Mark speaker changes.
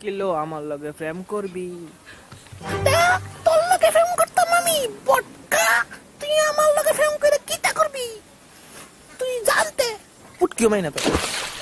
Speaker 1: Kilo আমার লগে প্রেম করবি?
Speaker 2: তোর লগে প্রেম করতাম আমি বটকা, তুই আমার লগে প্রেম করে কিটা করবি? তুই জানতে
Speaker 1: উঠকিও মাইনা তো।